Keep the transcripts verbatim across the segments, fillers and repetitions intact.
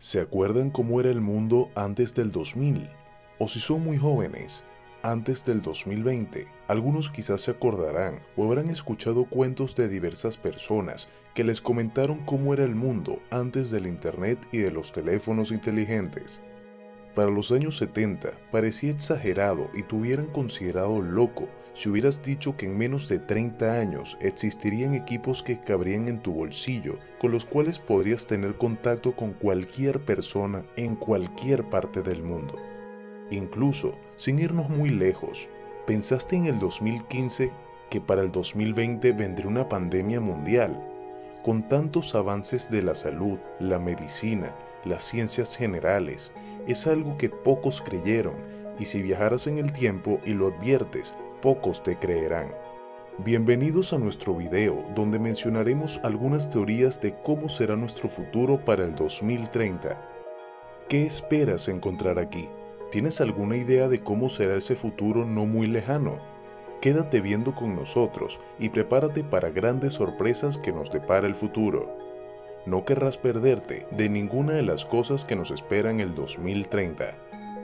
¿Se acuerdan cómo era el mundo antes del dos mil? O si son muy jóvenes, antes del dos mil veinte. Algunos quizás se acordarán o habrán escuchado cuentos de diversas personas que les comentaron cómo era el mundo antes del internet y de los teléfonos inteligentes. Para los años setenta parecía exagerado y te hubieran considerado loco si hubieras dicho que en menos de treinta años existirían equipos que cabrían en tu bolsillo, con los cuales podrías tener contacto con cualquier persona en cualquier parte del mundo. Incluso, sin irnos muy lejos, ¿pensaste en el dos mil quince que para el dos mil veinte vendría una pandemia mundial? Con tantos avances de la salud, la medicina, las ciencias generales, es algo que pocos creyeron, y si viajaras en el tiempo y lo adviertes, pocos te creerán. Bienvenidos a nuestro video, donde mencionaremos algunas teorías de cómo será nuestro futuro para el dos mil treinta. ¿Qué esperas encontrar aquí? ¿Tienes alguna idea de cómo será ese futuro no muy lejano? Quédate viendo con nosotros y prepárate para grandes sorpresas que nos depara el futuro. No querrás perderte de ninguna de las cosas que nos esperan en el dos mil treinta.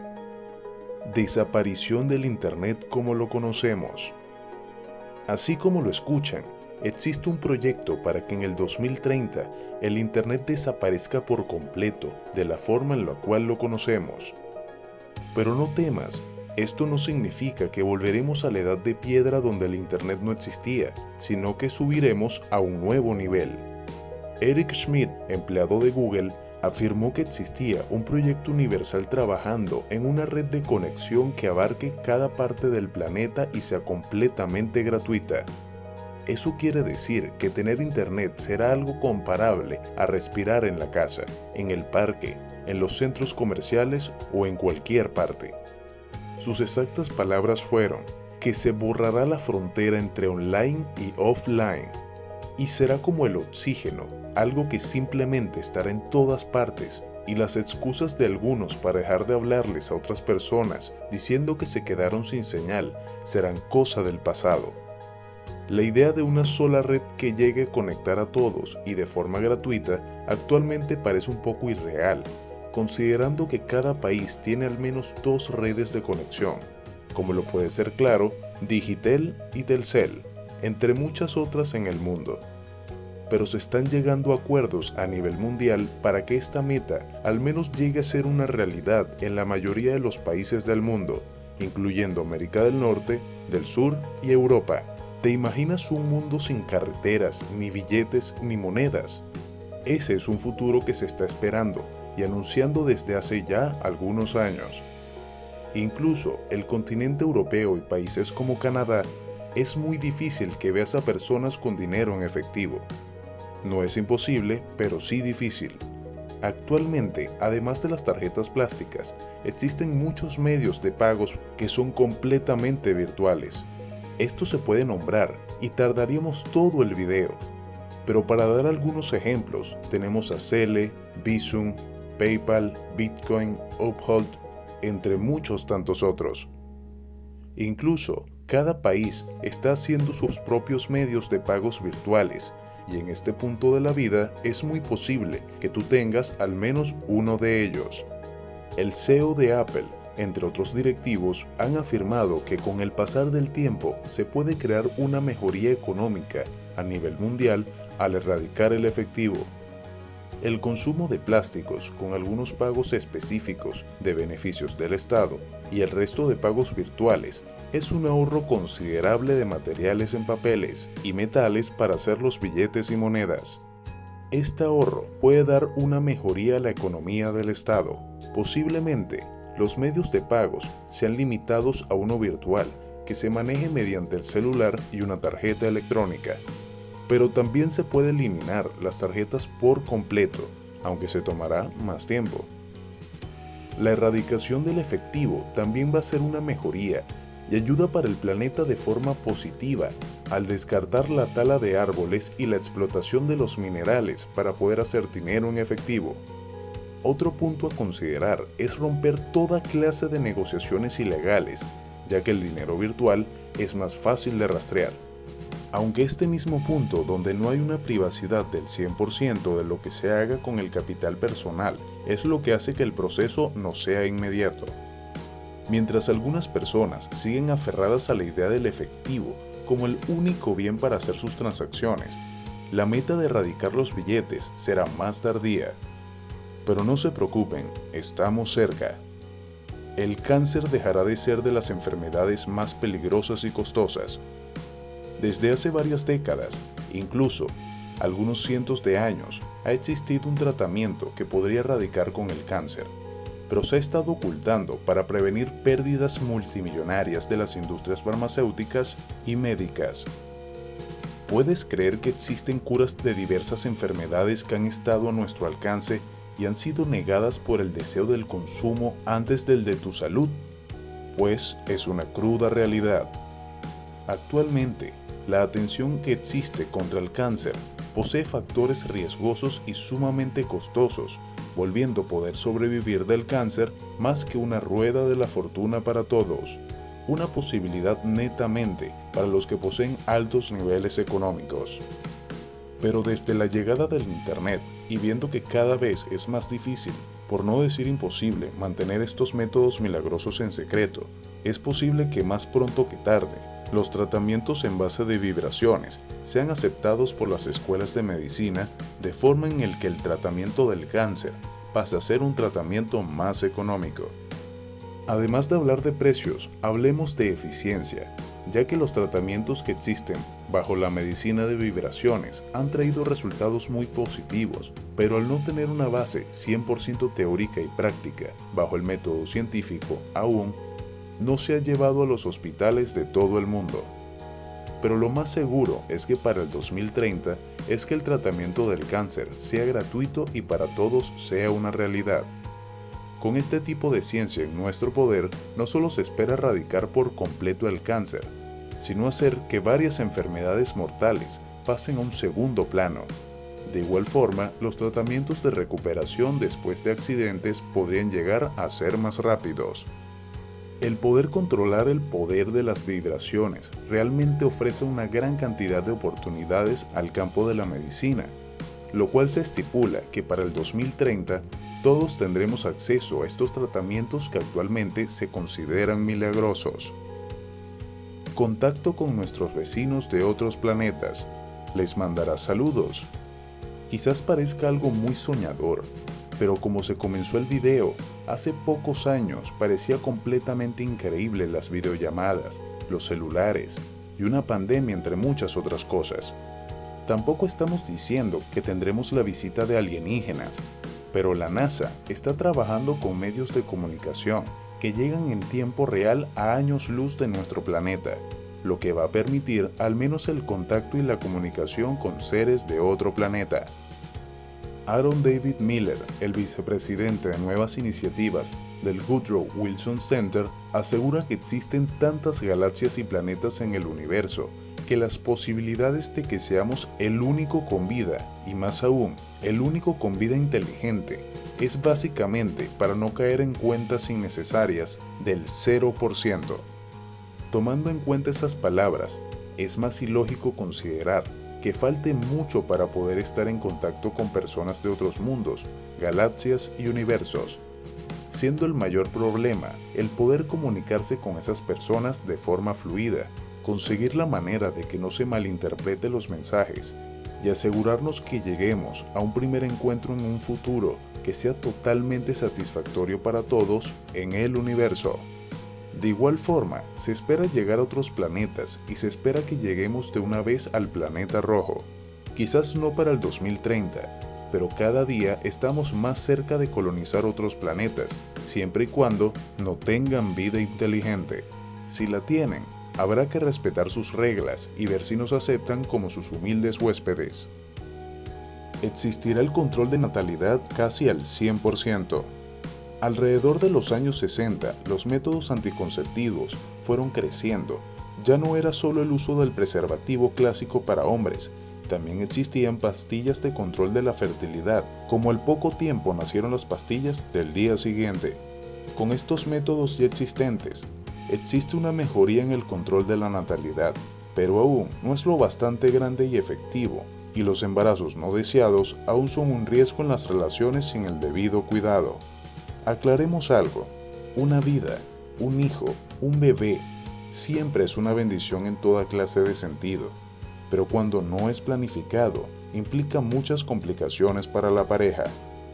Desaparición del Internet como lo conocemos. Así como lo escuchan, existe un proyecto para que en el dos mil treinta el Internet desaparezca por completo de la forma en la cual lo conocemos. Pero no temas, esto no significa que volveremos a la edad de piedra donde el Internet no existía, sino que subiremos a un nuevo nivel. Eric Schmidt, empleado de Google, afirmó que existía un proyecto universal trabajando en una red de conexión que abarque cada parte del planeta y sea completamente gratuita. Eso quiere decir que tener internet será algo comparable a respirar en la casa, en el parque, en los centros comerciales o en cualquier parte. Sus exactas palabras fueron que se borrará la frontera entre online y offline y será como el oxígeno, algo que simplemente estará en todas partes, y las excusas de algunos para dejar de hablarles a otras personas diciendo que se quedaron sin señal serán cosa del pasado. La idea de una sola red que llegue a conectar a todos y de forma gratuita actualmente parece un poco irreal, considerando que cada país tiene al menos dos redes de conexión, como lo puede ser Claro, Digitel y Telcel, entre muchas otras en el mundo. Pero se están llegando a acuerdos a nivel mundial para que esta meta al menos llegue a ser una realidad en la mayoría de los países del mundo, incluyendo América del Norte, del Sur y Europa. ¿Te imaginas un mundo sin carreteras, ni billetes, ni monedas? Ese es un futuro que se está esperando y anunciando desde hace ya algunos años. Incluso el continente europeo y países como Canadá, es muy difícil que veas a personas con dinero en efectivo. No es imposible, pero sí difícil. Actualmente, además de las tarjetas plásticas, existen muchos medios de pagos que son completamente virtuales. Esto se puede nombrar y tardaríamos todo el video. Pero para dar algunos ejemplos, tenemos a Zelle, Bizum, PayPal, Bitcoin, Uphold, entre muchos tantos otros. Incluso, cada país está haciendo sus propios medios de pagos virtuales, y en este punto de la vida es muy posible que tú tengas al menos uno de ellos. El C E O de Apple, entre otros directivos, han afirmado que con el pasar del tiempo se puede crear una mejoría económica a nivel mundial al erradicar el efectivo. El consumo de plásticos con algunos pagos específicos de beneficios del Estado y el resto de pagos virtuales es un ahorro considerable de materiales en papeles y metales para hacer los billetes y monedas. Este ahorro puede dar una mejoría a la economía del Estado. Posiblemente, los medios de pagos sean limitados a uno virtual que se maneje mediante el celular y una tarjeta electrónica. Pero también se puede eliminar las tarjetas por completo, aunque se tomará más tiempo. La erradicación del efectivo también va a ser una mejoría y ayuda para el planeta de forma positiva al descartar la tala de árboles y la explotación de los minerales para poder hacer dinero en efectivo. Otro punto a considerar es romper toda clase de negociaciones ilegales, ya que el dinero virtual es más fácil de rastrear. Aunque este mismo punto donde no hay una privacidad del cien por ciento de lo que se haga con el capital personal es lo que hace que el proceso no sea inmediato. Mientras algunas personas siguen aferradas a la idea del efectivo como el único bien para hacer sus transacciones, la meta de erradicar los billetes será más tardía. Pero no se preocupen, estamos cerca. El cáncer dejará de ser de las enfermedades más peligrosas y costosas. Desde hace varias décadas, incluso algunos cientos de años, ha existido un tratamiento que podría erradicar con el cáncer, pero se ha estado ocultando para prevenir pérdidas multimillonarias de las industrias farmacéuticas y médicas. ¿Puedes creer que existen curas de diversas enfermedades que han estado a nuestro alcance y han sido negadas por el deseo del consumo antes del de tu salud? Pues es una cruda realidad. Actualmente, la atención que existe contra el cáncer posee factores riesgosos y sumamente costosos, volviendo poder sobrevivir del cáncer más que una rueda de la fortuna para todos, una posibilidad netamente para los que poseen altos niveles económicos. Pero desde la llegada del Internet y viendo que cada vez es más difícil, por no decir imposible, mantener estos métodos milagrosos en secreto, es posible que más pronto que tarde, los tratamientos en base de vibraciones sean aceptados por las escuelas de medicina de forma en el que el tratamiento del cáncer pase a ser un tratamiento más económico. Además de hablar de precios, hablemos de eficiencia, ya que los tratamientos que existen bajo la medicina de vibraciones han traído resultados muy positivos, pero al no tener una base cien por ciento teórica y práctica bajo el método científico aún, no se ha llevado a los hospitales de todo el mundo. Pero lo más seguro es que para el dos mil treinta es que el tratamiento del cáncer sea gratuito y para todos sea una realidad. Con este tipo de ciencia en nuestro poder, no solo se espera erradicar por completo el cáncer, sino hacer que varias enfermedades mortales pasen a un segundo plano. De igual forma, los tratamientos de recuperación después de accidentes podrían llegar a ser más rápidos. El poder controlar el poder de las vibraciones realmente ofrece una gran cantidad de oportunidades al campo de la medicina, lo cual se estipula que para el dos mil treinta todos tendremos acceso a estos tratamientos que actualmente se consideran milagrosos. Contacto con nuestros vecinos de otros planetas. Les mandará saludos. Quizás parezca algo muy soñador, pero como se comenzó el video, hace pocos años parecía completamente increíble las videollamadas, los celulares y una pandemia entre muchas otras cosas. Tampoco estamos diciendo que tendremos la visita de alienígenas, pero la NASA está trabajando con medios de comunicación que llegan en tiempo real a años luz de nuestro planeta, lo que va a permitir al menos el contacto y la comunicación con seres de otro planeta. Aaron David Miller, el vicepresidente de Nuevas Iniciativas del Woodrow Wilson Center, asegura que existen tantas galaxias y planetas en el universo que las posibilidades de que seamos el único con vida, y más aún, el único con vida inteligente, es básicamente para no caer en cuentas innecesarias del cero por ciento. Tomando en cuenta esas palabras, es más ilógico considerar que falte mucho para poder estar en contacto con personas de otros mundos, galaxias y universos, siendo el mayor problema el poder comunicarse con esas personas de forma fluida, conseguir la manera de que no se malinterprete los mensajes y asegurarnos que lleguemos a un primer encuentro en un futuro que sea totalmente satisfactorio para todos en el universo. De igual forma, se espera llegar a otros planetas y se espera que lleguemos de una vez al planeta rojo. Quizás no para el dos mil treinta, pero cada día estamos más cerca de colonizar otros planetas, siempre y cuando no tengan vida inteligente. Si la tienen, habrá que respetar sus reglas y ver si nos aceptan como sus humildes huéspedes. Existirá el control de natalidad casi al cien por ciento. Alrededor de los años sesenta, los métodos anticonceptivos fueron creciendo. Ya no era solo el uso del preservativo clásico para hombres, también existían pastillas de control de la fertilidad, como al poco tiempo nacieron las pastillas del día siguiente. Con estos métodos ya existentes, existe una mejoría en el control de la natalidad, pero aún no es lo bastante grande y efectivo y los embarazos no deseados aún son un riesgo en las relaciones sin el debido cuidado. Aclaremos algo, una vida, un hijo, un bebé, siempre es una bendición en toda clase de sentido, pero cuando no es planificado, implica muchas complicaciones para la pareja.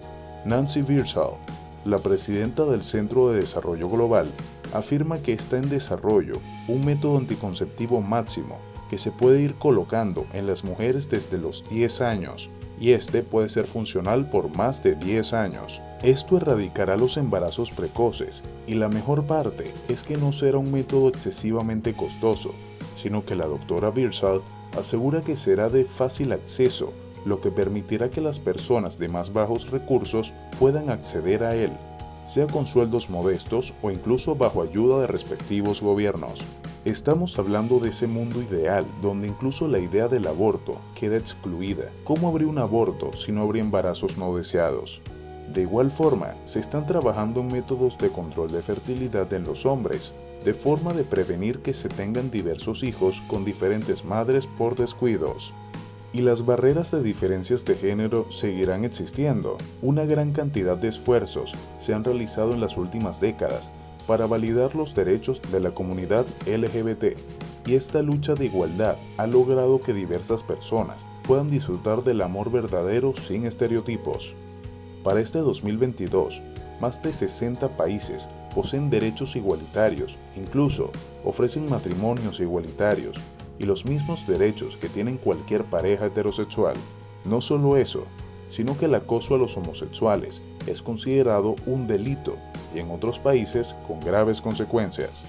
Nancy Birdsall, la presidenta del Centro de Desarrollo Global, afirma que está en desarrollo un método anticonceptivo máximo que se puede ir colocando en las mujeres desde los diez años, y este puede ser funcional por más de diez años. Esto erradicará los embarazos precoces, y la mejor parte es que no será un método excesivamente costoso, sino que la doctora Birdsall asegura que será de fácil acceso, lo que permitirá que las personas de más bajos recursos puedan acceder a él, sea con sueldos modestos o incluso bajo ayuda de respectivos gobiernos. Estamos hablando de ese mundo ideal donde incluso la idea del aborto queda excluida. ¿Cómo habría un aborto si no habría embarazos no deseados? De igual forma, se están trabajando en métodos de control de fertilidad en los hombres, de forma de prevenir que se tengan diversos hijos con diferentes madres por descuidos. Y las barreras de diferencias de género seguirán existiendo. Una gran cantidad de esfuerzos se han realizado en las últimas décadas para validar los derechos de la comunidad L G B T, y esta lucha de igualdad ha logrado que diversas personas puedan disfrutar del amor verdadero sin estereotipos. Para este dos mil veintidós, más de sesenta países poseen derechos igualitarios, incluso ofrecen matrimonios igualitarios y los mismos derechos que tienen cualquier pareja heterosexual. No solo eso, sino que el acoso a los homosexuales es considerado un delito y en otros países con graves consecuencias.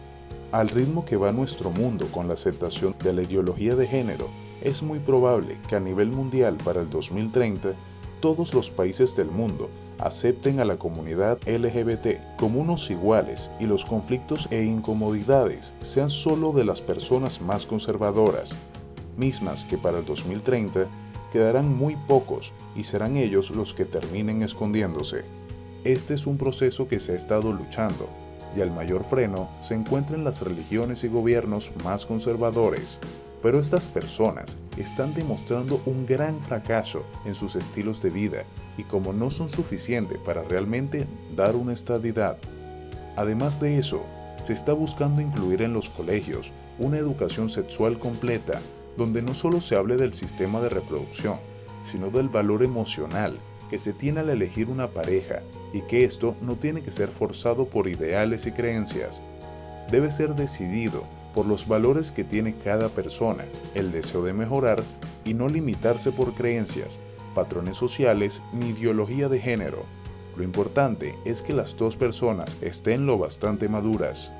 Al ritmo que va nuestro mundo con la aceptación de la ideología de género, es muy probable que a nivel mundial para el dos mil treinta todos los países del mundo acepten a la comunidad L G B T como unos iguales y los conflictos e incomodidades sean solo de las personas más conservadoras, mismas que para el dos mil treinta quedarán muy pocos y serán ellos los que terminen escondiéndose. Este es un proceso que se ha estado luchando, y el mayor freno se encuentra en las religiones y gobiernos más conservadores. Pero estas personas están demostrando un gran fracaso en sus estilos de vida y como no son suficientes para realmente dar una estabilidad. Además de eso, se está buscando incluir en los colegios una educación sexual completa, donde no solo se hable del sistema de reproducción, sino del valor emocional que se tiene al elegir una pareja y que esto no tiene que ser forzado por ideales y creencias. Debe ser decidido por los valores que tiene cada persona, el deseo de mejorar y no limitarse por creencias, patrones sociales ni ideología de género. Lo importante es que las dos personas estén lo bastante maduras.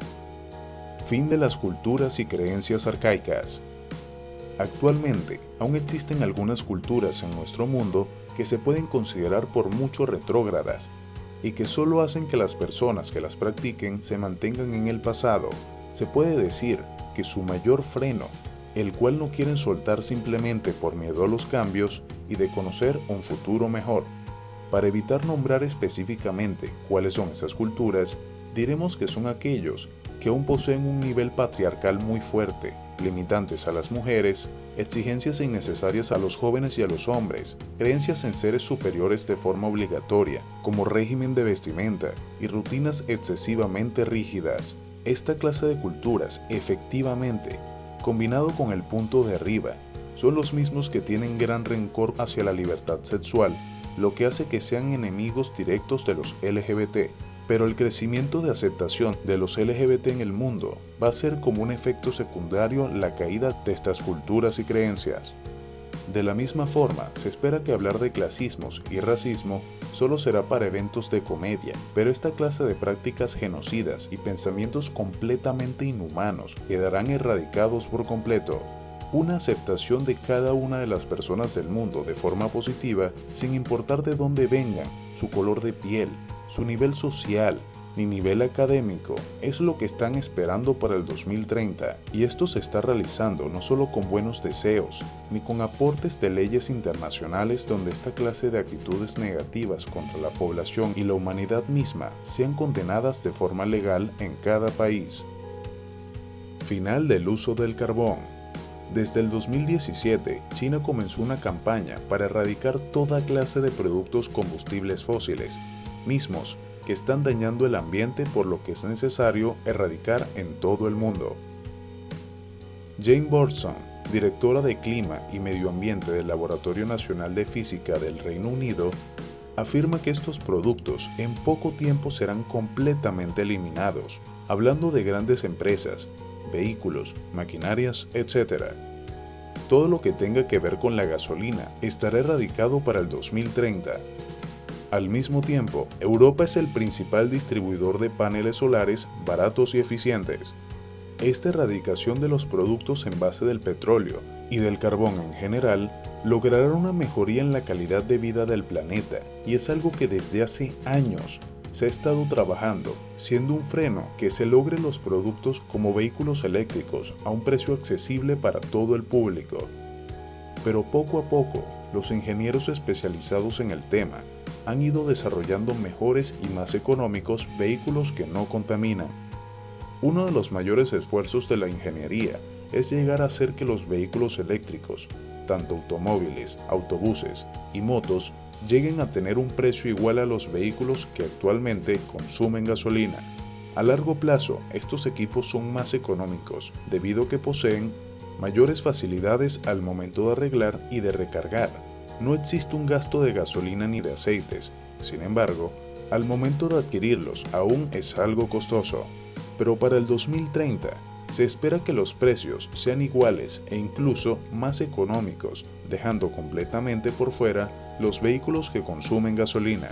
Fin de las culturas y creencias arcaicas. Actualmente, aún existen algunas culturas en nuestro mundo que se pueden considerar por mucho retrógradas y que solo hacen que las personas que las practiquen se mantengan en el pasado. Se puede decir que su mayor freno, el cual no quieren soltar simplemente por miedo a los cambios y de conocer un futuro mejor. Para evitar nombrar específicamente cuáles son esas culturas, diremos que son aquellos que aún poseen un nivel patriarcal muy fuerte, limitantes a las mujeres, exigencias innecesarias a los jóvenes y a los hombres, creencias en seres superiores de forma obligatoria, como régimen de vestimenta y rutinas excesivamente rígidas. Esta clase de culturas, efectivamente, combinado con el punto de arriba, son los mismos que tienen gran rencor hacia la libertad sexual, lo que hace que sean enemigos directos de los L G B T. Pero el crecimiento de aceptación de los L G B T en el mundo va a ser como un efecto secundario la caída de estas culturas y creencias. De la misma forma, se espera que hablar de clasismos y racismo solo será para eventos de comedia, pero esta clase de prácticas genocidas y pensamientos completamente inhumanos quedarán erradicados por completo. Una aceptación de cada una de las personas del mundo de forma positiva, sin importar de dónde vengan, su color de piel, su nivel social, ni nivel académico, es lo que están esperando para el dos mil treinta, y esto se está realizando no solo con buenos deseos, ni con aportes de leyes internacionales donde esta clase de actitudes negativas contra la población y la humanidad misma sean condenadas de forma legal en cada país. Final del uso del carbón. Desde el dos mil diecisiete, China comenzó una campaña para erradicar toda clase de productos combustibles fósiles, mismos que están dañando el ambiente, por lo que es necesario erradicar en todo el mundo. Jane Burson, directora de Clima y Medio Ambiente del Laboratorio Nacional de Física del Reino Unido, afirma que estos productos en poco tiempo serán completamente eliminados, hablando de grandes empresas, vehículos, maquinarias, etcétera. Todo lo que tenga que ver con la gasolina estará erradicado para el dos mil treinta. Al mismo tiempo, Europa es el principal distribuidor de paneles solares baratos y eficientes. Esta erradicación de los productos en base del petróleo y del carbón en general logrará una mejoría en la calidad de vida del planeta, y es algo que desde hace años se ha estado trabajando, siendo un freno que se logre los productos como vehículos eléctricos a un precio accesible para todo el público. Pero poco a poco, los ingenieros especializados en el tema han ido desarrollando mejores y más económicos vehículos que no contaminan. Uno de los mayores esfuerzos de la ingeniería es llegar a hacer que los vehículos eléctricos, tanto automóviles, autobuses y motos, lleguen a tener un precio igual a los vehículos que actualmente consumen gasolina. A largo plazo, estos equipos son más económicos debido a que poseen mayores facilidades al momento de arreglar y de recargar. No existe un gasto de gasolina ni de aceites, sin embargo, al momento de adquirirlos aún es algo costoso. Pero para el dos mil treinta, se espera que los precios sean iguales e incluso más económicos, dejando completamente por fuera los vehículos que consumen gasolina.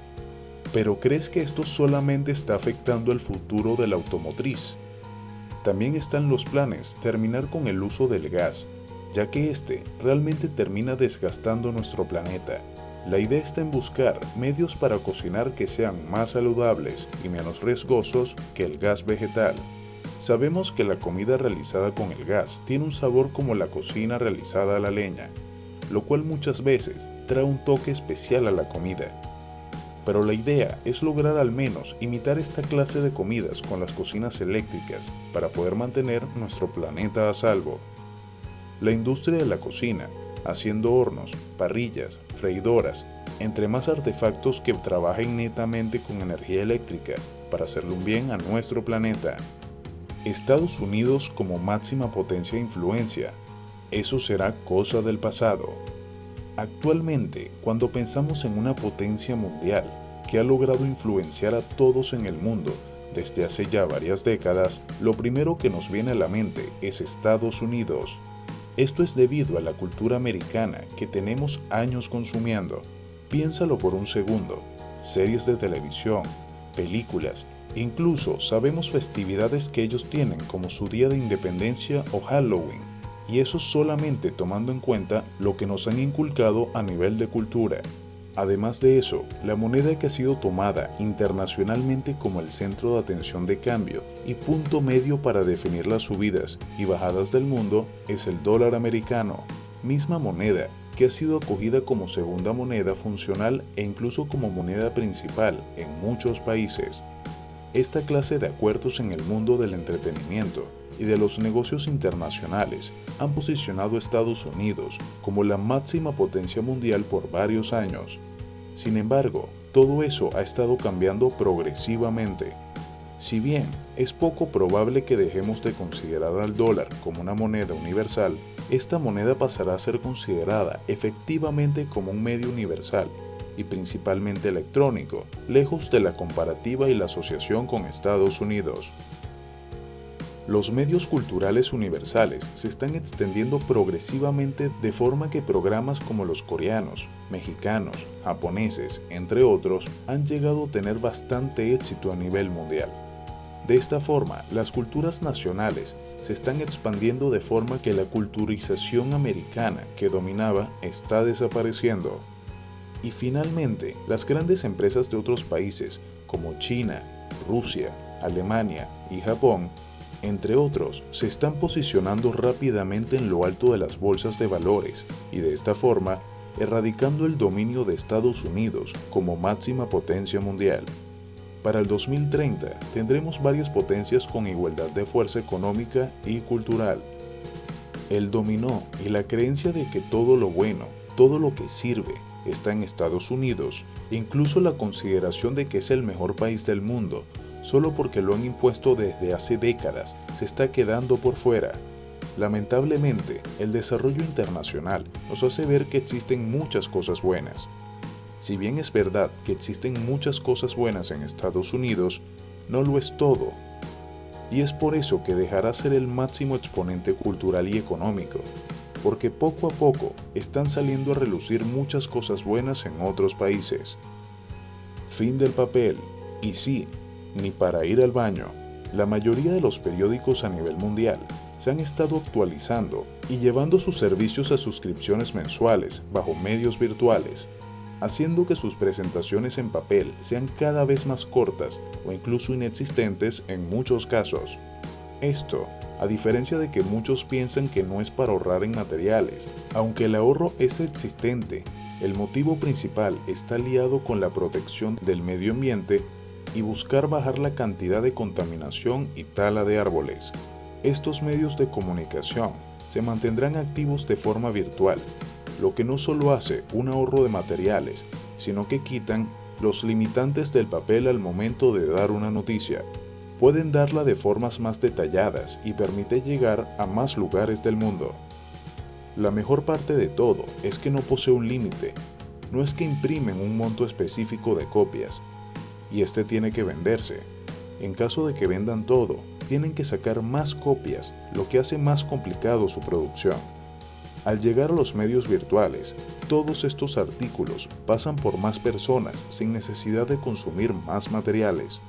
¿Pero crees que esto solamente está afectando el futuro de la automotriz? También están los planes terminar con el uso del gas, ya que este realmente termina desgastando nuestro planeta. La idea está en buscar medios para cocinar que sean más saludables y menos riesgosos que el gas vegetal. Sabemos que la comida realizada con el gas tiene un sabor como la cocina realizada a la leña, lo cual muchas veces trae un toque especial a la comida. Pero la idea es lograr al menos imitar esta clase de comidas con las cocinas eléctricas para poder mantener nuestro planeta a salvo. La industria de la cocina, haciendo hornos, parrillas, freidoras, entre más artefactos que trabajen netamente con energía eléctrica para hacerle un bien a nuestro planeta. Estados Unidos como máxima potencia e influencia, eso será cosa del pasado. Actualmente, cuando pensamos en una potencia mundial que ha logrado influenciar a todos en el mundo desde hace ya varias décadas, lo primero que nos viene a la mente es Estados Unidos. Esto es debido a la cultura americana que tenemos años consumiendo. Piénsalo por un segundo, series de televisión, películas, incluso sabemos festividades que ellos tienen como su Día de Independencia o Halloween, y eso solamente tomando en cuenta lo que nos han inculcado a nivel de cultura. Además de eso, la moneda que ha sido tomada internacionalmente como el centro de atención de cambio y punto medio para definir las subidas y bajadas del mundo es el dólar americano, misma moneda que ha sido acogida como segunda moneda funcional e incluso como moneda principal en muchos países. Esta clase de acuerdos en el mundo del entretenimiento y de los negocios internacionales han posicionado a Estados Unidos como la máxima potencia mundial por varios años. Sin embargo, todo eso ha estado cambiando progresivamente. Si bien es poco probable que dejemos de considerar al dólar como una moneda universal, esta moneda pasará a ser considerada efectivamente como un medio universal y principalmente electrónico, lejos de la comparativa y la asociación con Estados Unidos. Los medios culturales universales se están extendiendo progresivamente de forma que programas como los coreanos, mexicanos, japoneses, entre otros, han llegado a tener bastante éxito a nivel mundial. De esta forma, las culturas nacionales se están expandiendo de forma que la culturización americana que dominaba está desapareciendo. Y finalmente, las grandes empresas de otros países como China, Rusia, Alemania y Japón, entre otros, se están posicionando rápidamente en lo alto de las bolsas de valores y de esta forma erradicando el dominio de Estados Unidos como máxima potencia mundial. Para el dos mil treinta tendremos varias potencias con igualdad de fuerza económica y cultural. El dominó y la creencia de que todo lo bueno, todo lo que sirve, está en Estados Unidos, e incluso la consideración de que es el mejor país del mundo, solo porque lo han impuesto desde hace décadas, se está quedando por fuera. Lamentablemente, el desarrollo internacional nos hace ver que existen muchas cosas buenas. Si bien es verdad que existen muchas cosas buenas en Estados Unidos, no lo es todo. Y es por eso que dejará ser el máximo exponente cultural y económico, porque poco a poco están saliendo a relucir muchas cosas buenas en otros países. Fin del papel. Y sí, ni para ir al baño. La mayoría de los periódicos a nivel mundial se han estado actualizando y llevando sus servicios a suscripciones mensuales bajo medios virtuales, haciendo que sus presentaciones en papel sean cada vez más cortas o incluso inexistentes en muchos casos. Esto, a diferencia de que muchos piensan que no es para ahorrar en materiales, aunque el ahorro es existente, el motivo principal está liado con la protección del medio ambiente y buscar bajar la cantidad de contaminación y tala de árboles. Estos medios de comunicación se mantendrán activos de forma virtual, lo que no solo hace un ahorro de materiales, sino que quitan los limitantes del papel al momento de dar una noticia. Pueden darla de formas más detalladas y permite llegar a más lugares del mundo. La mejor parte de todo es que no posee un límite. No es que imprimen un monto específico de copias, y este tiene que venderse. En caso de que vendan todo, tienen que sacar más copias, lo que hace más complicado su producción. Al llegar a los medios virtuales, todos estos artículos pasan por más personas sin necesidad de consumir más materiales.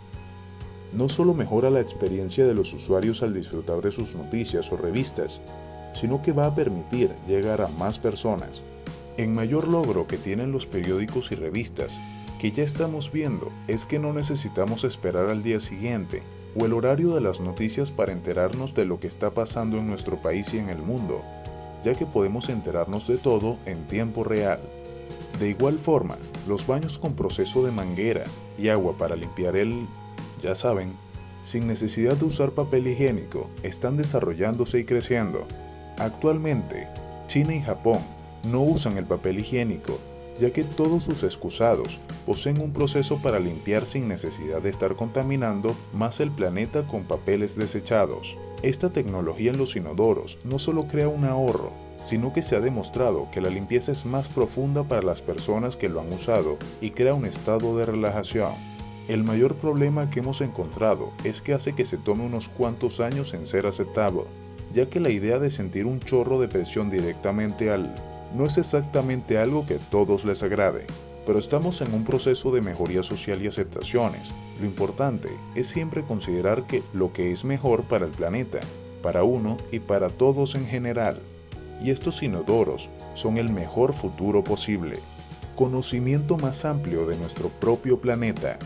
No solo mejora la experiencia de los usuarios al disfrutar de sus noticias o revistas, sino que va a permitir llegar a más personas. El mayor logro que tienen los periódicos y revistas, que ya estamos viendo, es que no necesitamos esperar al día siguiente o el horario de las noticias para enterarnos de lo que está pasando en nuestro país y en el mundo, ya que podemos enterarnos de todo en tiempo real. De igual forma, los baños con proceso de manguera y agua para limpiar el, ya saben, sin necesidad de usar papel higiénico, están desarrollándose y creciendo. Actualmente, China y Japón no usan el papel higiénico, ya que todos sus excusados poseen un proceso para limpiar sin necesidad de estar contaminando más el planeta con papeles desechados. Esta tecnología en los inodoros no solo crea un ahorro, sino que se ha demostrado que la limpieza es más profunda para las personas que lo han usado y crea un estado de relajación. El mayor problema que hemos encontrado es que hace que se tome unos cuantos años en ser aceptado, ya que la idea de sentir un chorro de presión directamente al no es exactamente algo que a todos les agrade, pero estamos en un proceso de mejoría social y aceptaciones. Lo importante es siempre considerar que lo que es mejor para el planeta, para uno y para todos en general. Y estos inodoros son el mejor futuro posible. Conocimiento más amplio de nuestro propio planeta.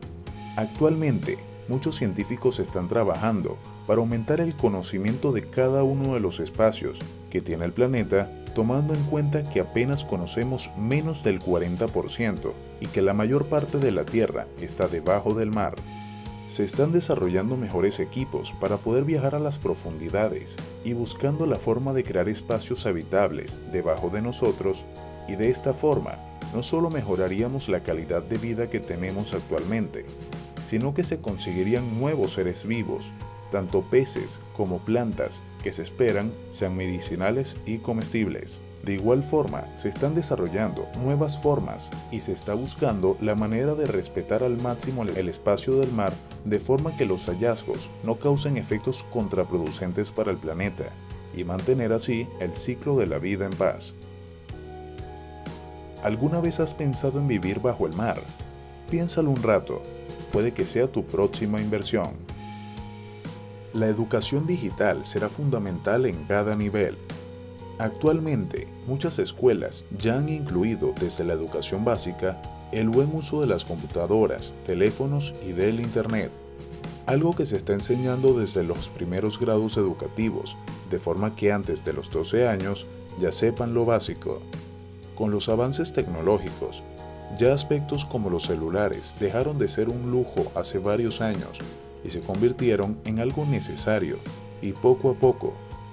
Actualmente, muchos científicos están trabajando para aumentar el conocimiento de cada uno de los espacios que tiene el planeta, tomando en cuenta que apenas conocemos menos del cuarenta por ciento y que la mayor parte de la Tierra está debajo del mar. Se están desarrollando mejores equipos para poder viajar a las profundidades y buscando la forma de crear espacios habitables debajo de nosotros, y de esta forma no solo mejoraríamos la calidad de vida que tenemos actualmente, sino que se conseguirían nuevos seres vivos, tanto peces como plantas, que se esperan sean medicinales y comestibles. De igual forma, se están desarrollando nuevas formas y se está buscando la manera de respetar al máximo el espacio del mar de forma que los hallazgos no causen efectos contraproducentes para el planeta y mantener así el ciclo de la vida en paz. ¿Alguna vez has pensado en vivir bajo el mar? Piénsalo un rato, puede que sea tu próxima inversión. La educación digital será fundamental en cada nivel. Actualmente, muchas escuelas ya han incluido desde la educación básica el buen uso de las computadoras, teléfonos y del Internet, algo que se está enseñando desde los primeros grados educativos, de forma que antes de los doce años ya sepan lo básico. Con los avances tecnológicos, ya aspectos como los celulares dejaron de ser un lujo hace varios años y se convirtieron en algo necesario, y poco a poco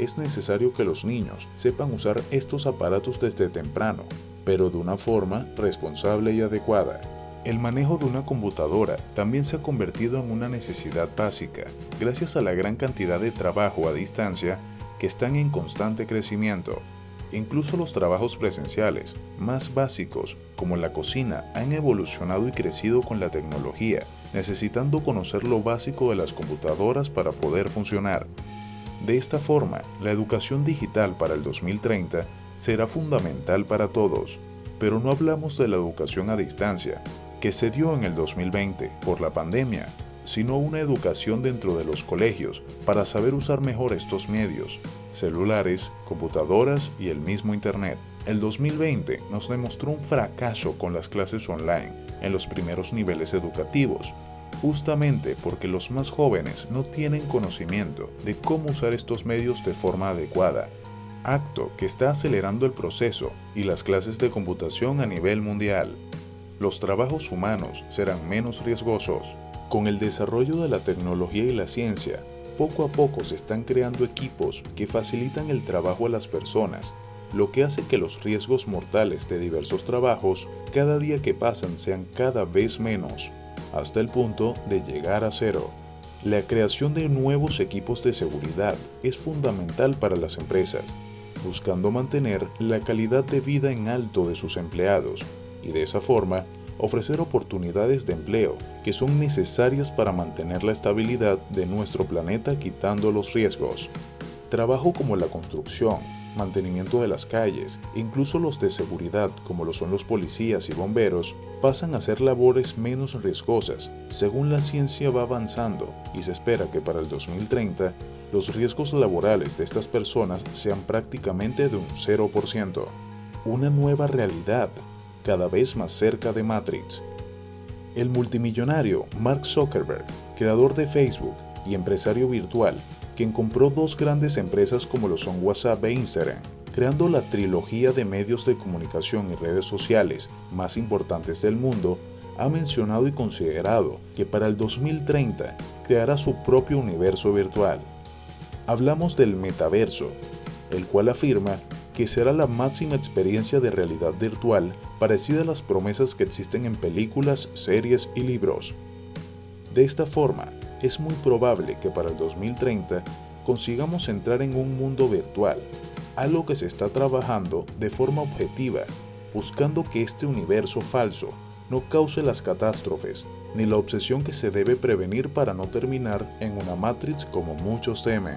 es necesario que los niños sepan usar estos aparatos desde temprano, pero de una forma responsable y adecuada. El manejo de una computadora también se ha convertido en una necesidad básica, gracias a la gran cantidad de trabajo a distancia que están en constante crecimiento. Incluso los trabajos presenciales más básicos, como la cocina, han evolucionado y crecido con la tecnología, necesitando conocer lo básico de las computadoras para poder funcionar. De esta forma, la educación digital para el dos mil treinta será fundamental para todos, pero no hablamos de la educación a distancia, que se dio en el dos mil veinte por la pandemia, sino una educación dentro de los colegios para saber usar mejor estos medios, celulares, computadoras y el mismo Internet. El dos mil veinte nos demostró un fracaso con las clases online en los primeros niveles educativos, justamente porque los más jóvenes no tienen conocimiento de cómo usar estos medios de forma adecuada, acto que está acelerando el proceso y las clases de computación a nivel mundial. Los trabajos humanos serán menos riesgosos. Con el desarrollo de la tecnología y la ciencia, poco a poco se están creando equipos que facilitan el trabajo a las personas, lo que hace que los riesgos mortales de diversos trabajos cada día que pasan sean cada vez menos, hasta el punto de llegar a cero. La creación de nuevos equipos de seguridad es fundamental para las empresas, buscando mantener la calidad de vida en alto de sus empleados y de esa forma ofrecer oportunidades de empleo que son necesarias para mantener la estabilidad de nuestro planeta quitando los riesgos. Trabajo como la construcción, mantenimiento de las calles, incluso los de seguridad como lo son los policías y bomberos, pasan a ser labores menos riesgosas según la ciencia va avanzando y se espera que para el dos mil treinta los riesgos laborales de estas personas sean prácticamente de un cero por ciento. Una nueva realidad, cada vez más cerca de Matrix. El multimillonario Mark Zuckerberg, creador de Facebook y empresario virtual, quien compró dos grandes empresas como lo son WhatsApp e Instagram, creando la trilogía de medios de comunicación y redes sociales más importantes del mundo, ha mencionado y considerado que para el dos mil treinta creará su propio universo virtual. Hablamos del metaverso, el cual afirma que será la máxima experiencia de realidad virtual parecida a las promesas que existen en películas, series y libros. De esta forma, es muy probable que para el dos mil treinta consigamos entrar en un mundo virtual, algo que se está trabajando de forma objetiva, buscando que este universo falso no cause las catástrofes ni la obsesión que se debe prevenir para no terminar en una Matrix como muchos temen.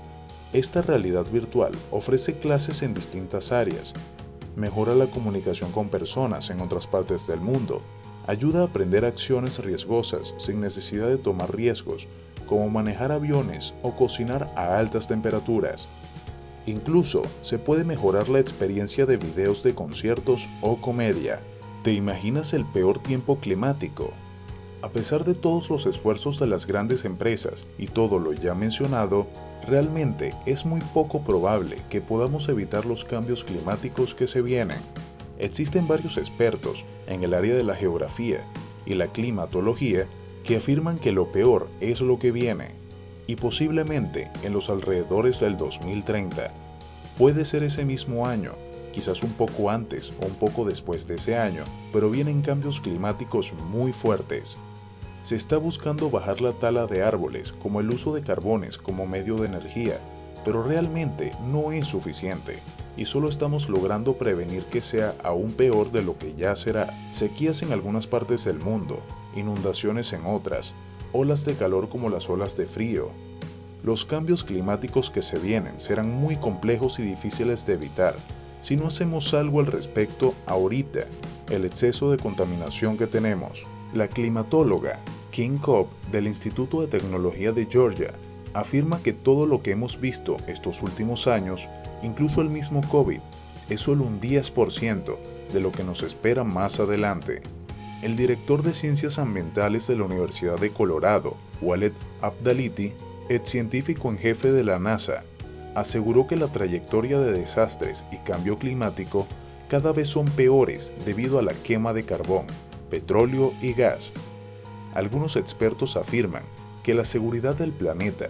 Esta realidad virtual ofrece clases en distintas áreas, mejora la comunicación con personas en otras partes del mundo, ayuda a aprender acciones riesgosas sin necesidad de tomar riesgos, como manejar aviones o cocinar a altas temperaturas. Incluso se puede mejorar la experiencia de videos de conciertos o comedia. ¿Te imaginas el peor tiempo climático? A pesar de todos los esfuerzos de las grandes empresas y todo lo ya mencionado, realmente es muy poco probable que podamos evitar los cambios climáticos que se vienen. Existen varios expertos en el área de la geografía y la climatología que afirman que lo peor es lo que viene, y posiblemente en los alrededores del dos mil treinta. Puede ser ese mismo año, quizás un poco antes o un poco después de ese año, pero vienen cambios climáticos muy fuertes. Se está buscando bajar la tala de árboles como el uso de carbones como medio de energía, pero realmente no es suficiente y solo estamos logrando prevenir que sea aún peor de lo que ya será. Sequías en algunas partes del mundo, inundaciones en otras, olas de calor como las olas de frío. Los cambios climáticos que se vienen serán muy complejos y difíciles de evitar si no hacemos algo al respecto ahorita, el exceso de contaminación que tenemos. La climatóloga Kim Cobb del Instituto de Tecnología de Georgia afirma que todo lo que hemos visto estos últimos años, incluso el mismo COVID, es solo un diez por ciento de lo que nos espera más adelante. El director de Ciencias Ambientales de la Universidad de Colorado, Walid Abdalati, ex científico en jefe de la NASA, aseguró que la trayectoria de desastres y cambio climático cada vez son peores debido a la quema de carbón, petróleo y gas. Algunos expertos afirman que la seguridad del planeta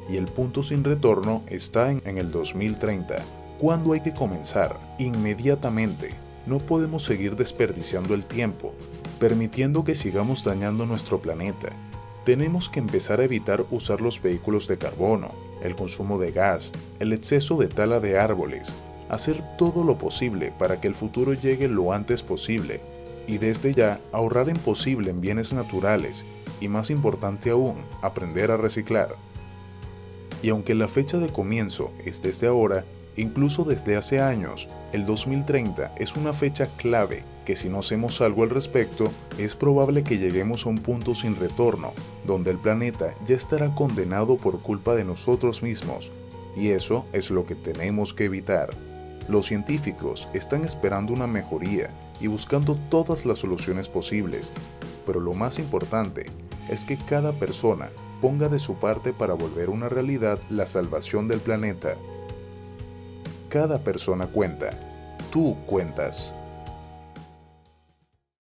y el punto sin retorno está en, en el dos mil treinta. ¿Cuándo hay que comenzar? Inmediatamente. No podemos seguir desperdiciando el tiempo, permitiendo que sigamos dañando nuestro planeta. Tenemos que empezar a evitar usar los vehículos de carbono, el consumo de gas, el exceso de tala de árboles, hacer todo lo posible para que el futuro llegue lo antes posible y desde ya ahorrar en posible en bienes naturales y, más importante aún, aprender a reciclar. Y aunque la fecha de comienzo es desde ahora, incluso desde hace años, el dos mil treinta es una fecha clave que, si no hacemos algo al respecto, es probable que lleguemos a un punto sin retorno, donde el planeta ya estará condenado por culpa de nosotros mismos, y eso es lo que tenemos que evitar. Los científicos están esperando una mejoría y buscando todas las soluciones posibles, pero lo más importante es que cada persona ponga de su parte para volver una realidad la salvación del planeta. Cada persona cuenta. Tú cuentas.